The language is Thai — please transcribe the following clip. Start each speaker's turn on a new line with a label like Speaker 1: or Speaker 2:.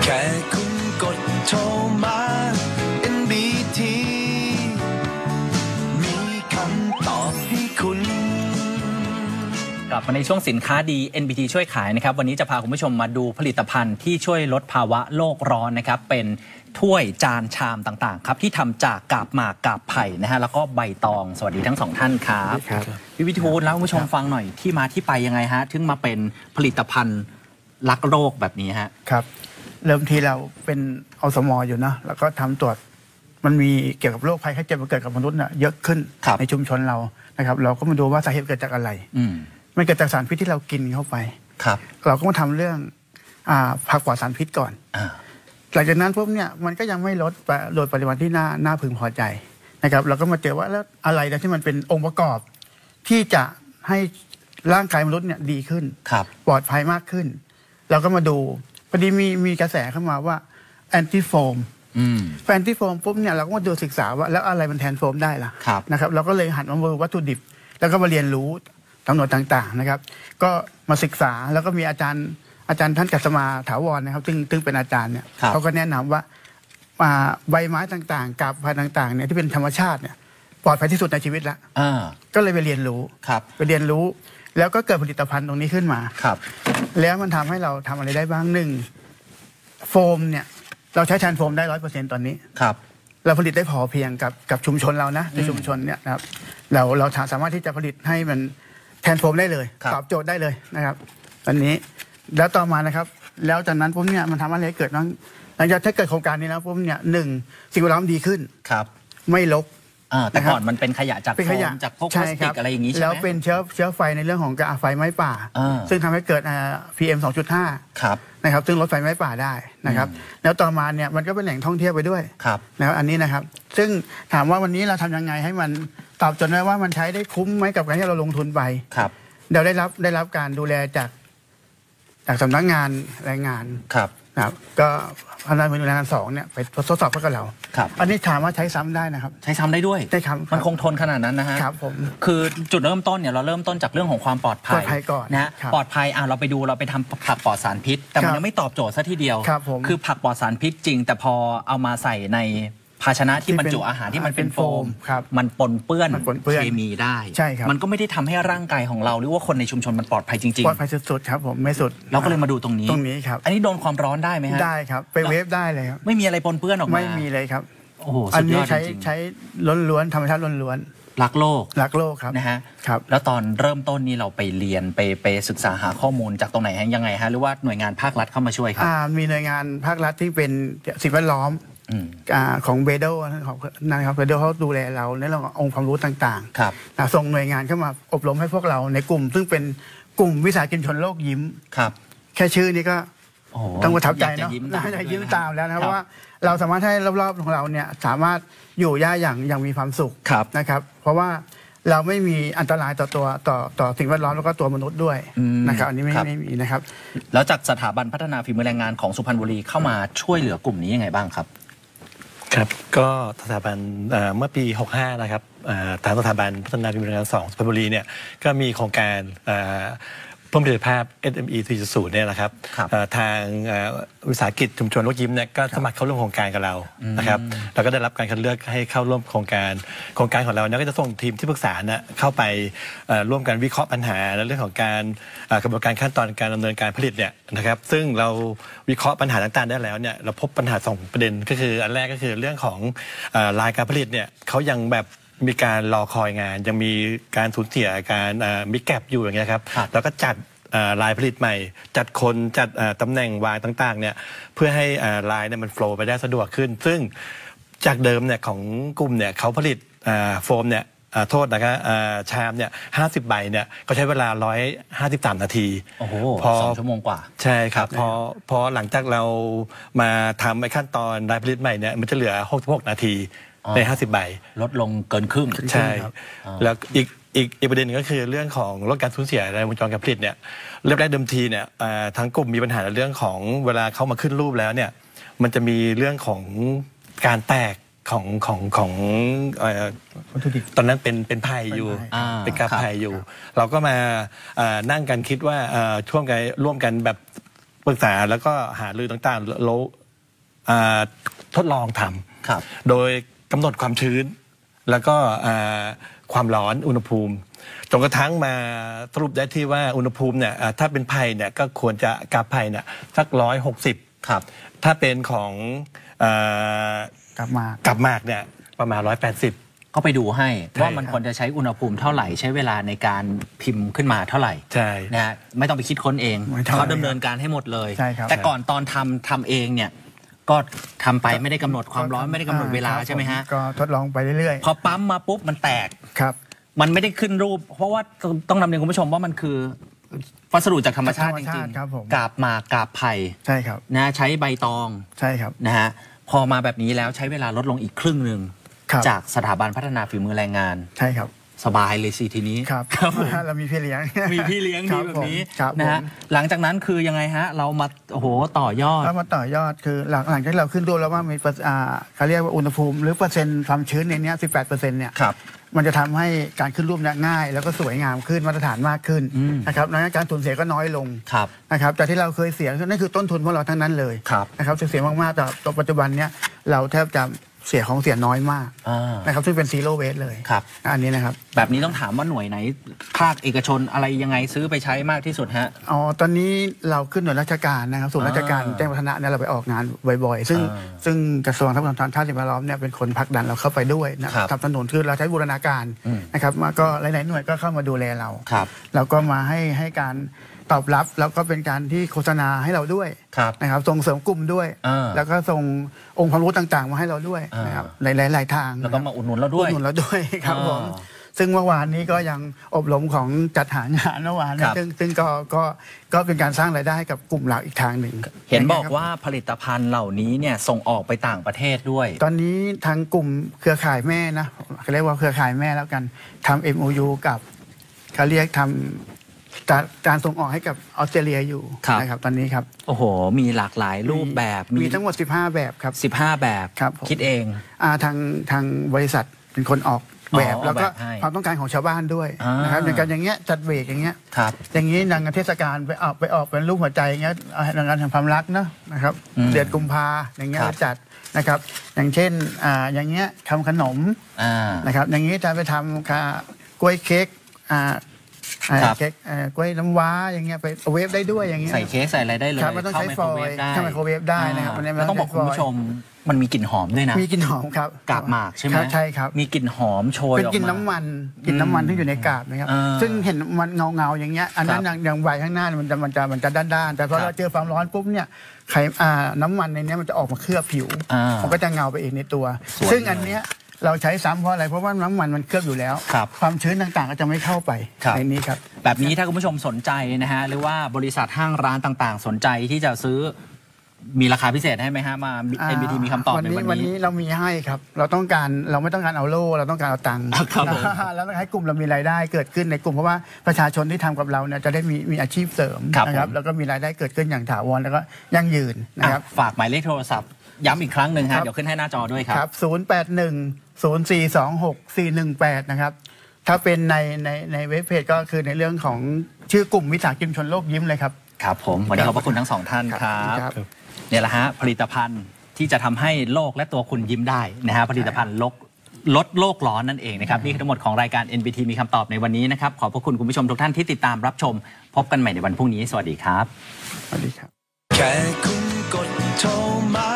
Speaker 1: แค่คุณกดโทรมา NBT มีคำตอบให้คุณ
Speaker 2: กลับมาในช่วงสินค้าดี NBT ช่วยขายนะครับวันนี้จะพาคุณผู้ชมมาดูผลิตภัณฑ์ที่ช่วยลดภาวะโลกร้อนนะครับเป็นถ้วยจานชามต่างๆครับที่ทำจากกาบหมากกาบไผ่นะฮะแล้วก็ใบตองสวัสดีทั้งสองท่านครับพี่วิทูลแล้วคุณผู้ชมฟังหน่อยที่มาที่ไปยังไงฮะถึงมาเป็นผลิตภัณฑ์รักโรคแบบนี้ฮะ
Speaker 3: ครับเริ่มทีเราเป็นอสม.อยู่นะแล้วก็ทำตรวจมันมีเกี่ยวกับโรคภัยไข้เจ็บมาเกิดกับมนุษย์เนี่ยเยอะขึ้นในชุมชนเรานะครับเราก็มาดูว่าสาเหตุเกิดจากอะไรมันเกิดจากสารพิษที่เรากินเข้าไปครับเราก็มาทำเรื่องผักปลอดสารพิษก่อนหลังจากนั้นพวกเนี่ยมันก็ยังไม่ลดโดยปริมาณที่น่าพึงพอใจนะครับเราก็มาเจอว่าแล้วอะไรนะที่มันเป็นองค์ประกอบที่จะให้ร่างกายมนุษย์เนี่ยดีขึ้นปลอดภัยมากขึ้นเราก็มาดูพอดีมีกระแสเข้ามาว่าแอนติโฟมแอนติโฟมปุ๊บเนี่ยเราก็มาดูศึกษาว่าแล้วอะไรมันแทนโฟมได้ล่ะนะครับเราก็เลยหันมาดูวัตถุดิบแล้วก็มาเรียนรู้ทั้งหมดต่างๆนะครับก็มาศึกษาแล้วก็มีอาจารย์ท่านกัสมาถาวรนะครับซึ่งเป็นอาจารย์เนี่ยเขาก็แนะนำว่าใบไม้ต่างๆกาบพันธุ์ต่างๆเนี่ยที่เป็นธรรมชาติเนี่ยปลอดภัยที่สุดในชีวิตแล้วก็เลยไปเรียนรู้แล้วก็เกิดผลิตภัณฑ์ตรงนี้ขึ้นมาแล้วมันทำให้เราทำอะไรได้บ้างหนึ่งโฟมเนี่ยเราใช้แทนโฟมได้ 100% ตอนนี้เราผลิตได้พอเพียงกับชุมชนเรานะในชุมชนเนี่ยนะครับเราสามารถที่จะผลิตให้มันแทนโฟมได้เลยตอบโจทย์ได้เลยนะครับตอนนี้แล้วต่อมานะครับแล้วจากนั้นปุ๊บเนี่ยมันทำอะไรเกิดบ้างหลังจากถ้าเกิดโครงการนี้แล้วปุ๊บเนี่ยหนึ่งสิ่งแวดล้อมดีขึ้นไม่รก
Speaker 2: แต่ก่อนมันเป็นขยะจากโฟมจากพวกพลาสติกอะไรอย่างนี้ใช่ไหม
Speaker 3: แล้วเป็นเชื้อไฟในเรื่องของการไฟไหม้ป่าซึ่งทำให้เกิดPM 2.5นะครับซึ่งลดไฟไหม้ป่าได้นะครับแล้วต่อมาเนี่ยมันก็เป็นแหล่งท่องเที่ยวไปด้วยนะครับอันนี้นะครับซึ่งถามว่าวันนี้เราทำยังไงให้มันตอบโจทย์ได้ว่ามันใช้ได้คุ้มไหมกับการที่เราลงทุนไปเราได้รับการดูแลจากสำนักงานแรงงานนะครับก็พนักงานแรงงาน2เนี่ยไปทดสอบกับเราอันนี้ถามว่าใช้ซ้ำได้นะครับ
Speaker 2: ใช้ซ้ำได้ด้วย
Speaker 3: ได้ครับ
Speaker 2: มันคงทนขนาดนั้นนะฮะ
Speaker 3: ครับผม
Speaker 2: คือจุดเริ่มต้นเนี่ยเราเริ่มต้นจากเรื่องของความปลอดภัย
Speaker 3: ก่อน
Speaker 2: นะปลอดภัยเราไปทำผักปลอดสารพิษแต่มันยังไม่ตอบโจทย์ซะทีเดียวคือผักปลอดสารพิษจริงแต่พอเอามาใส่ในภาชนะที่บรรจุอาหารที่มันเป็นโฟมมันปนเปื้อนเคมีได้มันก็ไม่ได้ทำให้ร่างกายของเราหรือว่าคนในชุมชนมันปลอดภัยจริง
Speaker 3: ๆปลอดภัยสุดๆครับผมไม่สุด
Speaker 2: เราก็เลยมาดูตรงนี้
Speaker 3: ครับ
Speaker 2: อันนี้โดนความร้อนได้ไหมฮะ
Speaker 3: ได้ครับไปเวฟได้เลยครับ
Speaker 2: ไม่มีอะไรปนเปื้อนออกมา
Speaker 3: ไม่มีเลยครับ
Speaker 2: โอ้โห
Speaker 3: อันนี้ใช้ล้วนๆธรรมชาติล้วน
Speaker 2: ๆรักโลก
Speaker 3: ครับ
Speaker 2: นะฮะแล้วตอนเริ่มต้นนี้เราไปเรียนไปศึกษาหาข้อมูลจากตรงไหนยังไงฮะหรือว่าหน่วยงานภาครัฐเข้ามาช่วยครับ
Speaker 3: มีหน่วยงานภาครัฐที่เป็นสิ่งแวดล้อมของเบโดนะครับเบโดเขาดูแลเราในเรื่องขององค์ความรู้ต่างๆส่งหน่วยงานเข้ามาอบรมให้พวกเราในกลุ่มซึ่งเป็นกลุ่มวิสาหกิจชนโลกยิ้มแค่ชื่อนี้ก็ต้องประทับใจเนาะจะยิ้มตามแล้วนะเพราะว่าเราสามารถให้รอบๆของเราเนี่ยสามารถอยู่ย่าอย่างมีความสุขนะครับเพราะว่าเราไม่มีอันตรายต่อสิ่งแวดล้อมแล้วก็ตัวมนุษย์ด้วยนะครับอันนี้ไม่มีนะครับ
Speaker 2: แล้วจากสถาบันพัฒนาฝีมือแรงงานของสุพรรณบุรีเข้ามาช่วยเหลือกลุ่มนี้ยังไงบ้างครับ
Speaker 4: ครับก็สถาบันเมื่อปี65นะครับทางสถาบันพัฒนาฝีมือแรงงาน2สุพรรณบุรีเนี่ยก็มีโครงการเพิ่มประสิทธิภาพ SME 4.0 เนี่ยนะครับทางวิสาหกิจชุมชนโลกยิ้มเนี่ยก็สมัครเข้าร่วมโครงการกับเรานะครับเราก็ได้รับการคัดเลือกให้เข้าร่วมโครงการของเราเนี่ยก็จะส่งทีมที่ปรึกษาเนี่ยเข้าไปร่วมกันวิเคราะห์ปัญหาในเรื่องของการกระบวนการขั้นตอนการดำเนินการผลิตเนี่ยนะครับซึ่งเราวิเคราะห์ปัญหาต่างๆได้แล้วเนี่ยเราพบปัญหา2ประเด็นก็คืออันแรกก็คือเรื่องของรายการผลิตเนี่ยเขายังแบบมีการรอคอยงานยังมีการสูญเสียการมีแกลบอยู่อย่างเงี้ยครับแล้วก็จัดลายผลิตใหม่จัดคนจัดตำแหน่งวางต่างๆเนี่ยเพื่อให้ลายเนี่ยมันโฟล์ไปได้สะดวกขึ้นซึ่งจากเดิมเนี่ยของกลุ่มเนี่ยเขาผลิตโฟมเนี่ยโทษนะครับชามเนี่ย50 ใบเนี่ยก็ใช้เวลา153 นาที
Speaker 2: โอ้โห2 ชั่วโมงกว่า
Speaker 4: ใช่ครับพอหลังจากเรามาทำไอ้ขั้นตอนลายผลิตใหม่เนี่ยมันจะเหลือ66 นาทีใน50 ใบ
Speaker 2: ลดลงเกินครึ่ง
Speaker 4: ใช่แล้วอีกประเด็นนึงก็คือเรื่องของลดการสูญเสียในวงจรการผลิตเนี่ยเริ่มแรกเดิมทีเนี่ยทั้งกลุ่มมีปัญหาในเรื่องของเวลาเข้ามาขึ้นรูปแล้วเนี่ยมันจะมีเรื่องของการแตกของตอนนั้นเป็นไผ่อยู่เป็นกาบไผ่อยู่เราก็มานั่งกันคิดว่าร่วมกันแบบปรึกษาแล้วก็หารือต่างๆแล้วทดลองทำโดยกำหนดความชื้นแล้วก็ความร้อนอุณหภูมิจนกระทั่งมาสรุปได้ที่ว่าอุณหภูมิเนี่ยถ้าเป็นไผ่เนี่ยก็ควรจะกาบไผ่เนี่ยสัก160ครับถ้าเป็นของ
Speaker 3: กาบ
Speaker 4: หมากเนี่ยประมาณ180
Speaker 2: ก็ไปดูให้ว่ามันควรจะใช้อุณหภูมิเท่าไหร่ใช้เวลาในการพิมพ์ขึ้นมาเท่าไหร่
Speaker 4: ใช่
Speaker 2: นะฮะไม่ต้องไปคิดค้นเองเขาดำเนินการให้หมดเลยแต่ก่อนตอนทำเองเนี่ยก็ทำไปไม่ได้กำหนดความร้อนไม่ได้กำหนดเวลาใช่ไหมฮะ
Speaker 3: ก็ทดลองไปเรื่อย
Speaker 2: ๆพอปั๊มมาปุ๊บมันแตก
Speaker 3: ครับ
Speaker 2: มันไม่ได้ขึ้นรูปเพราะว่าต้องนำเรียนคุณผู้ชมว่ามันคือวัสดุจากธรรมชาติจริงๆกาบหมากกาบไผ่
Speaker 3: ใช่ครับ
Speaker 2: นะใช้ใบตอง
Speaker 3: ใช่ครับ
Speaker 2: นะฮะพอมาแบบนี้แล้วใช้เวลาลดลงอีกครึ่งหนึ่งจากสถาบันพัฒนาฝีมือแรงงาน
Speaker 3: ใช่ครับ
Speaker 2: สบายเลยสิทีนี้
Speaker 3: ครับเรามีพี่เลี้ยง
Speaker 2: ดีแบบนี้นะฮะหลังจากนั้นคือยังไงฮะเรามาต่อยอด
Speaker 3: เรามาต่อยอดคือหลังจากเราขึ้นดูแล้วว่ามีเขาเรียกว่าอุณหภูมิหรือเปอร์เซ็นต์ความชื้นในนี้ 18% เนี่ยมันจะทำให้การขึ้นรูปง่ายแล้วก็สวยงามขึ้นมาตรฐานมากขึ้นนะครับดังนั้นการสูญเสียก็น้อยลงนะครับแต่ที่เราเคยเสียนั่นคือต้นทุนของเราทั้งนั้นเลยนะครับเสียมากๆแต่ปัจจุบันเนี้ยเราแทบจะเสียของเสียน้อยมากนะครับซึ่งเป็นซีโร่เวสเลยอันนี้นะครับ
Speaker 2: แบบนี้ต้องถามว่าหน่วยไหนภาคเอกชนอะไรยังไงซื้อไปใช้มากที่สุดฮะ
Speaker 3: ตอนนี้เราขึ้นหน่วยราชการนะครับส่วนราชการแจ้งวัฒนะเนี่ยเราไปออกงานบ่อยๆซึ่งกระทรวงทรัพยากรธรรมชาติสิ่งแวดล้อมเนี่ยเป็นคนผลักดันเราเข้าไปด้วยนะครับทำถนนคือเราใช้บูรณาการนะครับมาก็หลายๆหน่วยก็เข้ามาดูแลเราก็มาให้การตอบรับแล้วก็เป็นการที่โฆษณาให้เราด้วยนะครับส่งเสริมกลุ่มด้วยแล้วก็ส่งองค์ความรู้ต่างๆมาให้เราด้วยนะครับหลายทาง
Speaker 2: แล้วก็มาอุดหนุนเราด้วย
Speaker 3: ครับผมซึ่งเมื่อวานนี้ก็ยังอบรมของจัดหางานเมื่อวานซึ่งก็เป็นการสร้างรายได้กับกลุ่มเราอีกทางหนึ่ง
Speaker 2: เห็นบอกว่าผลิตภัณฑ์เหล่านี้เนี่ยส่งออกไปต่างประเทศด้วย
Speaker 3: ตอนนี้ทางกลุ่มเครือข่ายแม่นะเขาเรียกว่าเครือข่ายแม่แล้วกันทำ MOU กับเขาเรียกทำการส่งออกให้กับออสเตรเลียอยู่นะครับตอนนี้ครับ
Speaker 2: โอ้โหมีหลากหลายรูปแบบ
Speaker 3: มีทั้งหมด15แบบครับ
Speaker 2: 15แบบคิดเอง
Speaker 3: ทางบริษัทเป็นคนออกแบบแล้วก็ความต้องการของชาวบ้านด้วยนะครับอย่างเงี้ยจัดเบรกอย่างเงี้ยอย่างนี้งานเทศกาลไปออกเป็นรูปหัวใจอย่างเงี้ยงานแห่งความรักนะครับเดือนกุมภาอย่างเงี้ยจัดนะครับอย่างเช่นอย่างเงี้ยทำขนมนะครับอย่างนี้จะไปทำกล้วยเค้กเค้กกล้วยน้ำว้าอย่างเงี้ยไปเวฟได้ด้วยอย่างเงี้ย
Speaker 2: ใส่เค้กใส่อะไรได้เลย
Speaker 3: มันต้องใช้ฟอยล์เข้าไมโครเวฟได้นะครับ
Speaker 2: ต้องบอกคุณผู้ชมมันมีกลิ่นหอมด้วยนะ
Speaker 3: มีกลิ่นหอมครับ
Speaker 2: กาบหมากใช่ไหม
Speaker 3: ใช่ครับ
Speaker 2: มีกลิ่นหอมโชยออกมา
Speaker 3: เป็นกลิ่นน้ำมันที่อยู่ในกาบนะครับซึ่งเห็นมันเงาอย่างเงี้ยอันนั้นอย่างใบข้างหน้ามันจะด้านๆแต่พอเราเจอความร้อนปุ๊บเนี่ยน้ำมันในนี้มันจะออกมาเคลือบผิวมันก็จะเงาไปเองในตัวซึ่งอันเนี้ยเราใช้ซ้ำเพราะอะไรเพราะว่าน้ำมันเคลือบอยู่แล้วความชื้นต่างๆก็จะไม่เข้าไปในนี้ครับ
Speaker 2: แบบนี้ถ้าคุณผู้ชมสนใจนะฮะหรือว่าบริษัทห้างร้านต่างๆสนใจที่จะซื้อมีราคาพิเศษให้ไหมฮะมา NBT มีคำตอบใน
Speaker 3: วันนี้เรามีให้ครับเราไม่ต้องการเอาโล่เราต้องการเอาตังค์แล้วให้กลุ่มเรามีรายได้เกิดขึ้นในกลุ่มเพราะว่าประชาชนที่ทำกับเราเนี่ยจะได้มีอาชีพเสริมนะครับแล้วก็มีรายได้เกิดขึ้นอย่างถาวรแล้วก็ยั่งยืนนะครับ
Speaker 2: ฝากหมายเลขโทรศัพท์ย้ำอีกครั้งหนึ่งฮะเดี๋ยวขึ้นให้หน้าจอด้วยครับ
Speaker 3: 081-0426-418นะครับถ้าเป็นในเว็บเพจก็คือในเรื่องของชื่อกลุ่มวิสาหกิจชุมชนโลกยิ้มเลยครับ
Speaker 2: ครับผมวันนี้ขอบพระคุณทั้งสองท่านครับเนี่ยแหละฮะผลิตภัณฑ์ที่จะทำให้โลกและตัวคุณยิ้มได้นะฮะผลิตภัณฑ์ลดโลกร้อนนั่นเองนะครับนี่คือทั้งหมดของรายการ NBT มีคำตอบในวันนี้นะครับขอบพระคุณคุณผู้ชมทุกท่านที่ติดตามรับชมพบกันใหม่ในวันพรุ่งนี้สวัสดีครับ
Speaker 3: สวัสดีครับ
Speaker 1: แค่คุณกดโทรมา